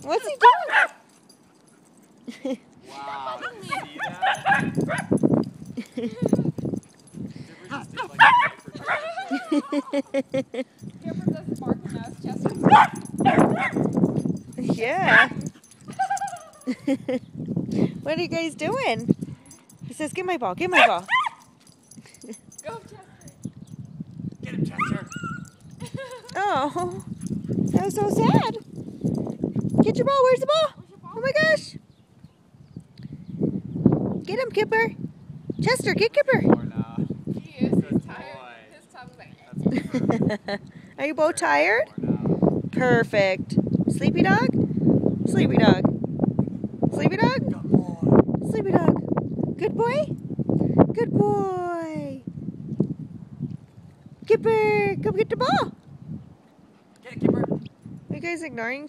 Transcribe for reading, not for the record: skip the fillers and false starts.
What's he doing? Wow, did you see that? Dipper just did like a diaper drop. Dipper doesn't bark at us, Chester. Yeah. What are you guys doing? He says, get my ball, get my ball. Go, Chester. Get him, Chester. Oh, that was so sad. Get your ball, where's the ball? Oh my gosh. Get him, Kipper. Chester, get Kipper. More now. He is. He's tired. His tongue's like... Are you both tired? More now. Perfect. Sleepy dog? Sleepy dog. Sleepy dog? Good boy. Sleepy dog. Good boy? Good boy. Kipper, come get the ball. Get it, Kipper. Are you guys ignoring